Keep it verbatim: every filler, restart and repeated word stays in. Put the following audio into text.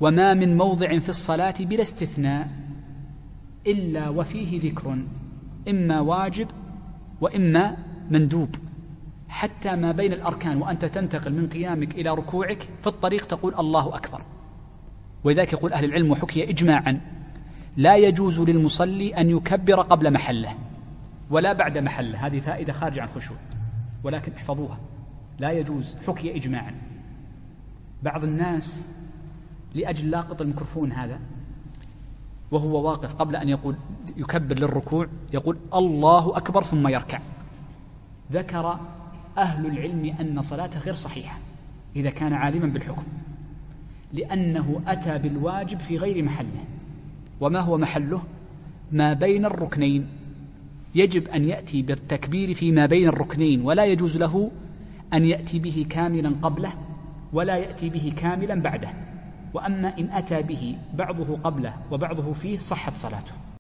وما من موضع في الصلاة بلا استثناء إلا وفيه ذكر إما واجب وإما مندوب، حتى ما بين الأركان وأنت تنتقل من قيامك إلى ركوعك في الطريق تقول الله أكبر. ولذلك يقول أهل العلم وحكي إجماعا لا يجوز للمصلي أن يكبر قبل محله ولا بعد محله، هذه فائدة خارجة عن الخشوع ولكن احفظوها، لا يجوز، حكي إجماعا. بعض الناس لأجل لاقط الميكروفون هذا وهو واقف قبل أن يقول يكبر للركوع يقول الله أكبر ثم يركع. ذكر أهل العلم أن صلاته غير صحيحة إذا كان عالما بالحكم، لأنه أتى بالواجب في غير محله. وما هو محله؟ ما بين الركنين، يجب أن يأتي بالتكبير فيما بين الركنين، ولا يجوز له أن يأتي به كاملا قبله ولا يأتي به كاملا بعده. وأما إن أتى به بعضه قبله وبعضه فيه صحت صلاته.